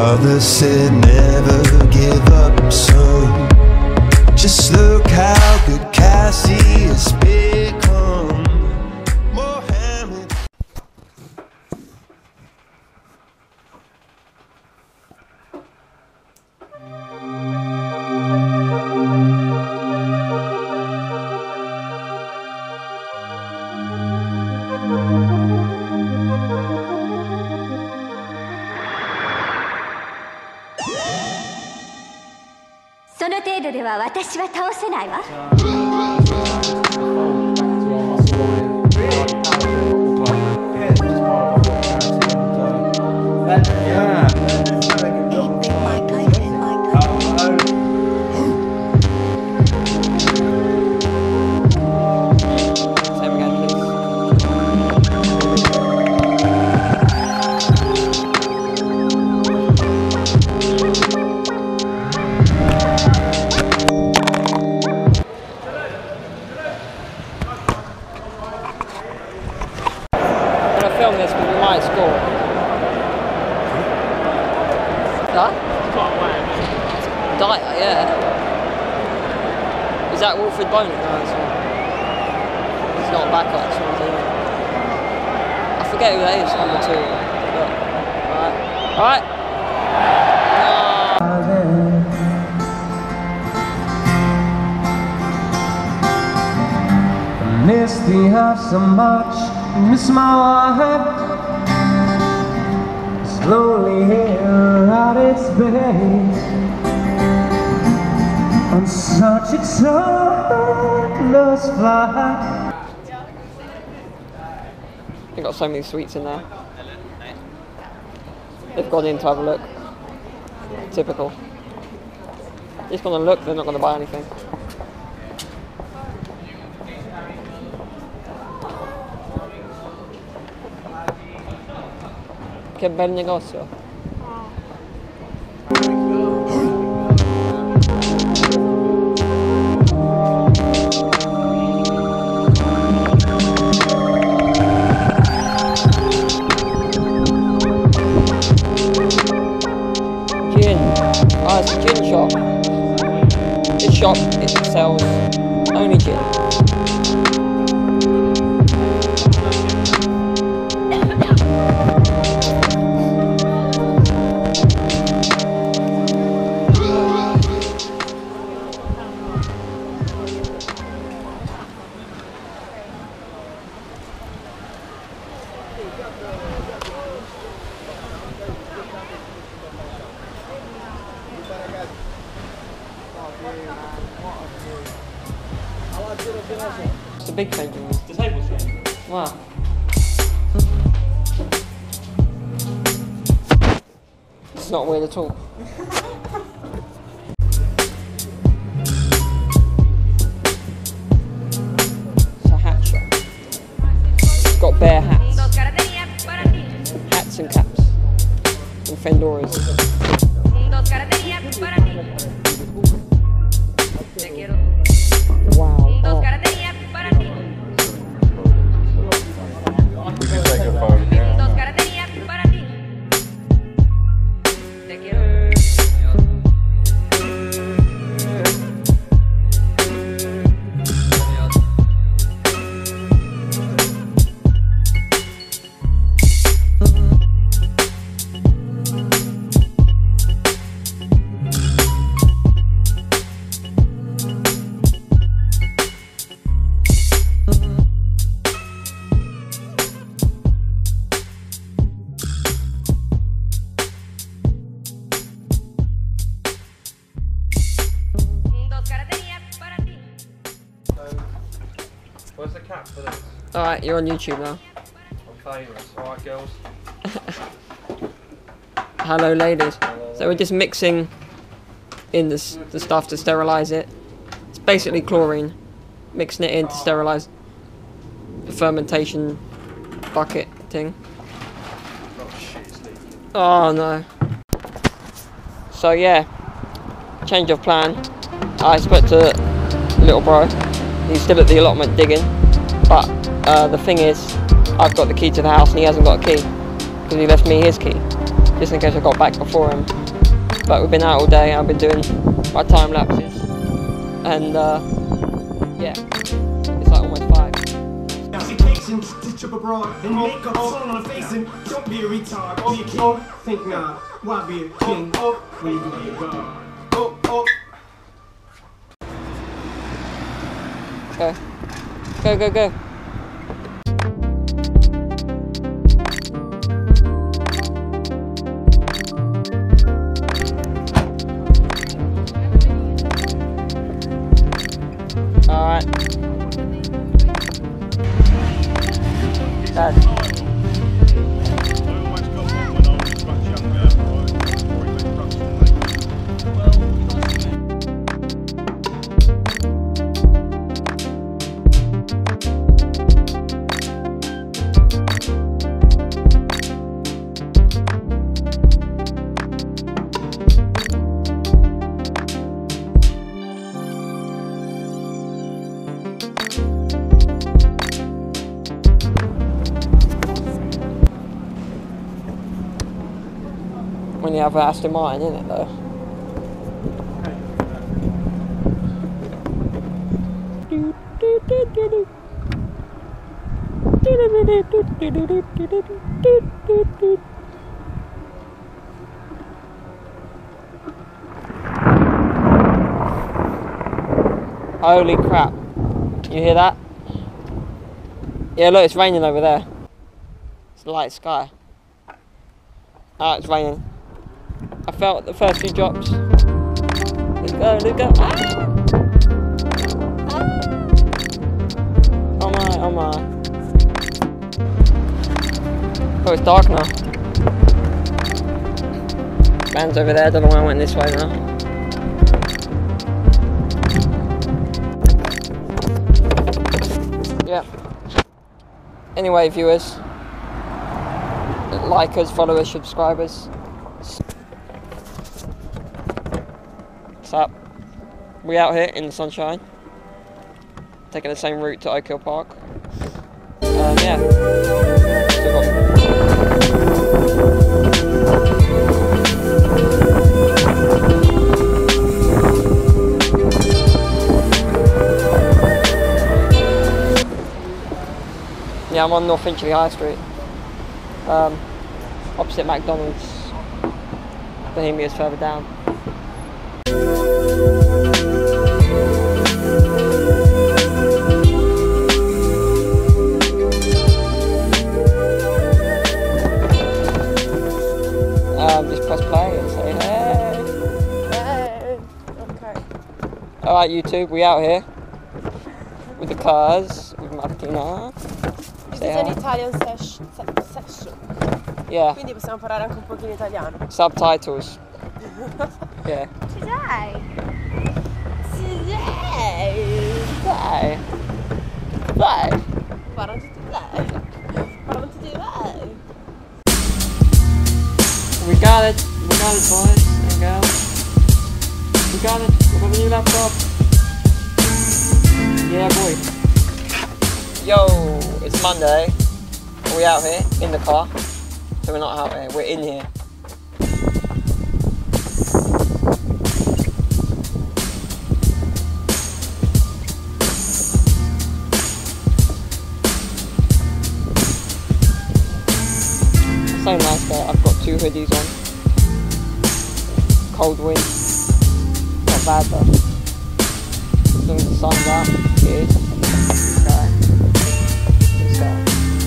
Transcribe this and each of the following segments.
Father said never give up, son. Just look how good Cassie has become. Mohammed. その程度では私は倒せないわ。 Film this because we might score. That? Dyer, yeah. Is that Wilfred Boney? No, it's not. It's not backup, it's not either. I forget who that is, number 2. But, alright. I miss the house so much. Miss my wife. Slowly here out its bay on such a timeless flight. They've got so many sweets in there. They've gone in to have a look. Typical. They're just gonna look, they're not gonna buy anything. Che bel negozio. Gin. Ah, it's a gin shop. This shop, it sells only gin. It's a big change in this. Disabled change. Wow. It's not weird at all. It's a hat shop. It's got bare hats. Hats and caps. And fedoras. Wow. Oh. Where's the cap for this? Alright, you're on YouTube now. I'm famous, alright girls. Hello ladies. So we're just mixing in the stuff to sterilise it. It's basically chlorine. Mixing it in to sterilise the fermentation bucket thing. Oh shit, it's leaking. Oh no. So yeah, change of plan. I spoke to little bro. He's still at the allotment digging, but the thing is, I've got the key to the house and he hasn't got a key because he left me his key. just in case I got back before him. But we've been out all day, I've been doing my time lapses, and yeah, it's like almost 5. Stitch up abroad and make up song on the face and don't be a retard. Be a king, think not. Why be a king? When you can be a god. Go. Go, go, go. Alright. Dad. When you have an Aston Martin in it though. Holy crap. You hear that? Yeah, look, it's raining over there. It's a light sky. Ah, it's raining. I felt the first few drops. Let's go, let's go. Ah! Ah! Oh my, oh my. Oh, it's dark now. Van's over there, don't know why I went this way now. Yeah. Anyway, viewers, likers, followers, subscribers. What's up? We out here in the sunshine, taking the same route to Oak Hill Park. Yeah. Still yeah, I'm on North Finchley High Street, opposite McDonald's. Bohemia's further down. Just press play and say hey. Hey. Okay. Alright YouTube, we out here with the cars, with Martina. This is an Italian session. Yeah. Quindi possiamo parlare anche un pochino italiano. Subtitles. Yeah. Today. Bye. Parlano tutti today. Parlano tutti today. We got it boys and girls. We got it, we got a new laptop. Yeah boy. Yo, it's Monday. We out here in the car. So we're not out here, we're in here. So nice there. I've got 2 hoodies on. Cold wind. Not bad though. As long as the sun's out. Good. Okay. Good stuff.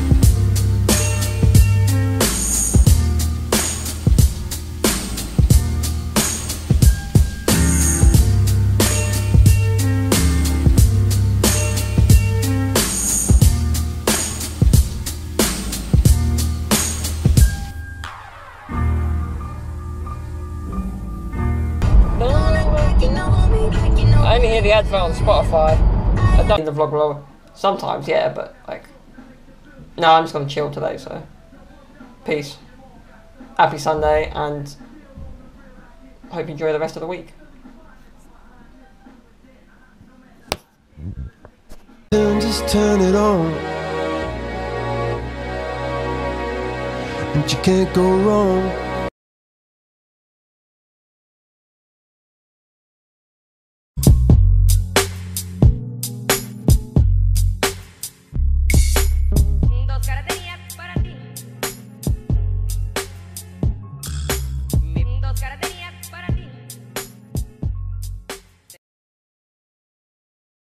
I only hear the advert on Spotify. I don't in the vlog lower. Sometimes, yeah, but like, no, I'm just gonna chill today. So, peace. Happy Sunday, and hope you enjoy the rest of the week. Just turn it on, and you can't go wrong.